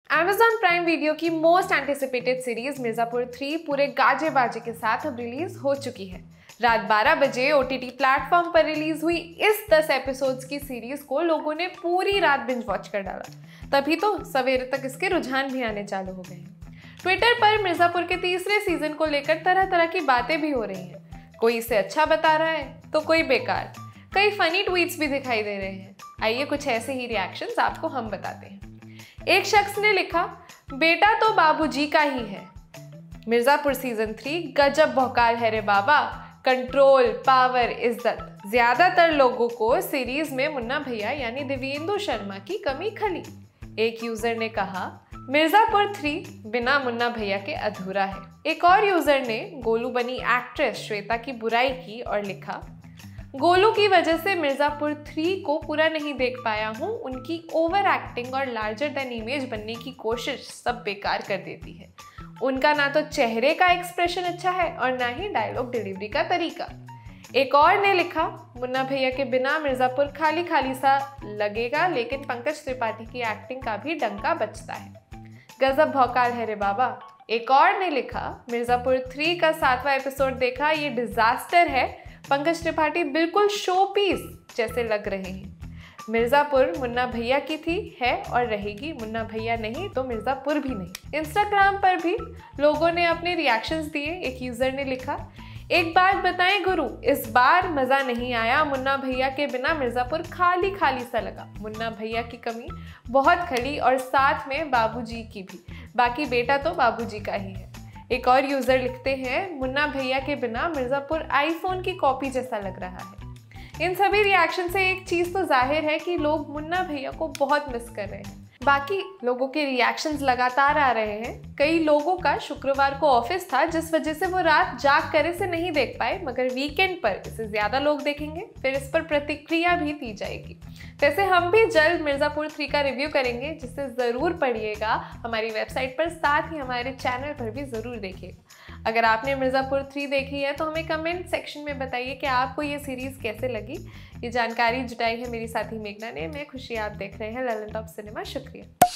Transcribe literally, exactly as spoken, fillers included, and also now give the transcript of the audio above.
Amazon Prime video की most anticipated series Mirzapur three पूरे गाजे बाजे के साथ अब रिलीज हो चुकी है। रात बारह बजे ओटीटी प्लेटफॉर्म पर रिलीज हुई इस दस एपिसोड्स की सीरीज को लोगों ने पूरी रात बिंज वॉच कर डाला। तभी तो सवेरे तक इसके रुझान भी आने चालू हो गए हैं। ट्विटर पर मिर्जापुर के तीसरे सीजन को लेकर तरह तरह की बातें भी हो रही हैं। कोई इसे अच्छा बता रहा है तो कोई बेकार। कई फनी ट्वीट्स भी दिखाई दे रहे हैं। आइए कुछ ऐसे ही रिएक्शंस आपको हम बताते हैं। एक शख्स ने लिखा, बेटा तो बाबूजी का ही है। मिर्जापुर सीजन थ्री गजब भौकाल है रे बाबा। कंट्रोल, पावर, इज्जत। ज्यादातर लोगों को सीरीज में मुन्ना भैया यानी देवेंदु शर्मा की कमी खली। एक यूजर ने कहा, मिर्जापुर थ्री बिना मुन्ना भैया के अधूरा है। एक और यूजर ने गोलू बनी एक्ट्रेस श्वेता की बुराई की और लिखा, गोलू की वजह से मिर्जापुर थ्री को पूरा नहीं देख पाया हूँ। उनकी ओवर एक्टिंग और लार्जर देन इमेज बनने की कोशिश सब बेकार कर देती है। उनका ना तो चेहरे का एक्सप्रेशन अच्छा है और ना ही डायलॉग डिलीवरी का तरीका। एक और ने लिखा, मुन्ना भैया के बिना मिर्जापुर खाली खाली सा लगेगा, लेकिन पंकज त्रिपाठी की एक्टिंग का भी डंका बजता है। गजब भौकाल है रे बाबा। एक और ने लिखा, मिर्जापुर थ्री का सातवां एपिसोड देखा, ये डिजास्टर है। पंकज त्रिपाठी बिल्कुल शो पीस जैसे लग रहे हैं। मिर्जापुर मुन्ना भैया की थी, है और रहेगी। मुन्ना भैया नहीं तो मिर्जापुर भी नहीं। इंस्टाग्राम पर भी लोगों ने अपने रिएक्शंस दिए। एक यूजर ने लिखा, एक बात बताएं गुरु, इस बार मजा नहीं आया। मुन्ना भैया के बिना मिर्जापुर खाली खाली सा लगा। मुन्ना भैया की कमी बहुत खली और साथ में बाबूजी की भी। बाकी बेटा तो बाबूजी का ही है। एक और यूजर लिखते हैं, मुन्ना भैया के बिना मिर्जापुर आईफोन की कॉपी जैसा लग रहा है। इन सभी रिएक्शन से एक चीज तो जाहिर है कि लोग मुन्ना भैया को बहुत मिस कर रहे हैं। बाकी लोगों के रिएक्शंस लगातार आ रहे हैं। कई लोगों का शुक्रवार को ऑफिस था, जिस वजह से वो रात जाग कर इसे नहीं देख पाए, मगर वीकेंड पर इसे ज्यादा लोग देखेंगे, फिर इस पर प्रतिक्रिया भी दी जाएगी। वैसे हम भी जल्द मिर्जापुर थ्री का रिव्यू करेंगे, जिसे ज़रूर पढ़िएगा हमारी वेबसाइट पर, साथ ही हमारे चैनल पर भी ज़रूर देखिएगा। अगर आपने मिर्जापुर थ्री देखी है तो हमें कमेंट सेक्शन में बताइए कि आपको ये सीरीज़ कैसे लगी। ये जानकारी जुटाई है मेरी साथी मेघना ने। मैं खुशी, आप देख रहे हैं ललन टॉप सिनेमा। शुक्रिया।